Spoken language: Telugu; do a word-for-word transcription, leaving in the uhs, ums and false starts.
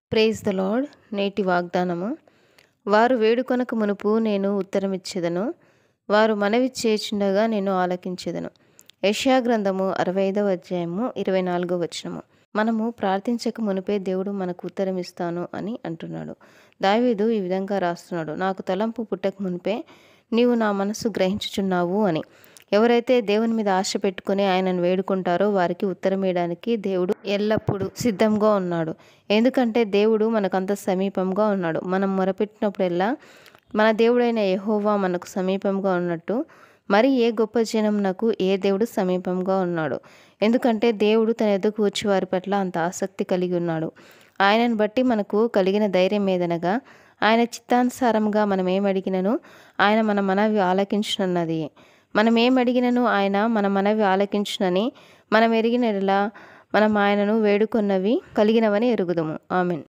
Praise the lord. నేటి వాగ్దానము. వారు వేడుకొనక మునుపు నేను ఉత్తరమిచ్చేదను, వారు మనవి చేయుచుండగా నేను ఆలకించెదను. యెషయా గ్రంథము అరవై ఐదవ అధ్యాయము ఇరవై నాలుగవ వచనము. మనము ప్రార్థించక మునుపే దేవుడు మనకు ఉత్తరమిస్తాను అని అంటున్నాడు. దావీదు ఈ విధంగా రాస్తున్నాడు, నాకు తలంపు పుట్టక మునిపే నీవు నా మనసు గ్రహించుచున్నావు అని. ఎవరైతే దేవుని మీద ఆశ పెట్టుకుని ఆయనను వేడుకుంటారో వారికి ఉత్తరం ఇవ్వడానికి దేవుడు ఎల్లప్పుడూ సిద్ధంగా ఉన్నాడు. ఎందుకంటే దేవుడు మనకంత సమీపంగా ఉన్నాడు. మనం మొరపెట్టినప్పుడల్లా మన దేవుడైన యెహోవా మనకు సమీపంగా ఉన్నట్టు మరి ఏ గొప్ప జనమునకు ఏ దేవుడు సమీపంగా ఉన్నాడు. ఎందుకంటే దేవుడు తన ఎదుకు వచ్చి వారి పట్ల అంత ఆసక్తి కలిగి ఉన్నాడు. ఆయనను బట్టి మనకు కలిగిన ధైర్యం ఏదనగా ఆయన చిత్తానుసారంగా మనం ఏమడిగినను ఆయన మన మనవి ఆలకించునన్నది. మనం ఏం అడిగినను ఆయన మన మనవి ఆలకించునని మనం ఎరిగినలా మనం ఆయనను వేడుకొన్నవి కలిగినవని ఎరుగుదుము. ఆమేన్.